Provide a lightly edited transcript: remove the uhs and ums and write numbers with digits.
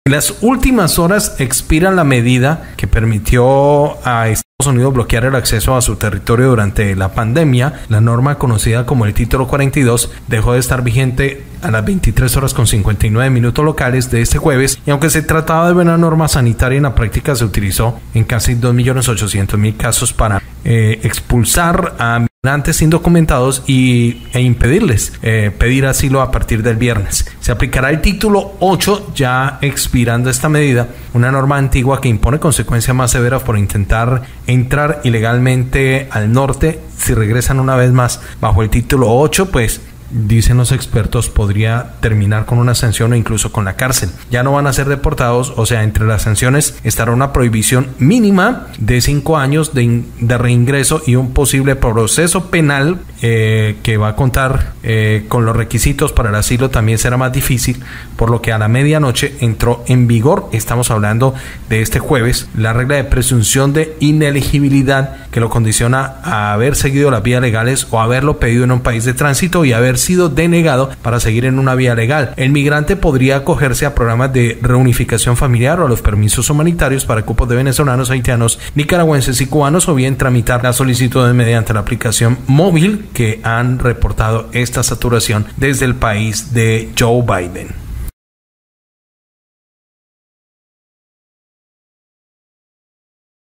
En las últimas horas expira la medida que permitió a Estados Unidos bloquear el acceso a su territorio durante la pandemia. La norma conocida como el Título 42 dejó de estar vigente a las 23 horas con 59 minutos locales de este jueves, y aunque se trataba de una norma sanitaria, en la práctica se utilizó en casi 2.800.000 casos para expulsar a migrantes indocumentados e impedirles pedir asilo a partir del viernes. Se aplicará el título 8 ya expirando esta medida, una norma antigua que impone consecuencias más severas por intentar entrar ilegalmente al norte. Si regresan una vez más bajo el título 8, pues dicen los expertos, podría terminar con una sanción o incluso con la cárcel. Ya no van a ser deportados, o sea, entre las sanciones estará una prohibición mínima de 5 años de reingreso y un posible proceso penal que va a contar con los requisitos para el asilo. También será más difícil, por lo que a la medianoche entró en vigor, estamos hablando de este jueves, la regla de presunción de inelegibilidad que lo condiciona a haber seguido las vías legales o haberlo pedido en un país de tránsito y haber sido denegado para seguir en una vía legal. El migrante podría acogerse a programas de reunificación familiar o a los permisos humanitarios para cupos de venezolanos, haitianos, nicaragüenses y cubanos, o bien tramitar las solicitudes mediante la aplicación móvil que han reportado esta saturación desde el país de Joe Biden.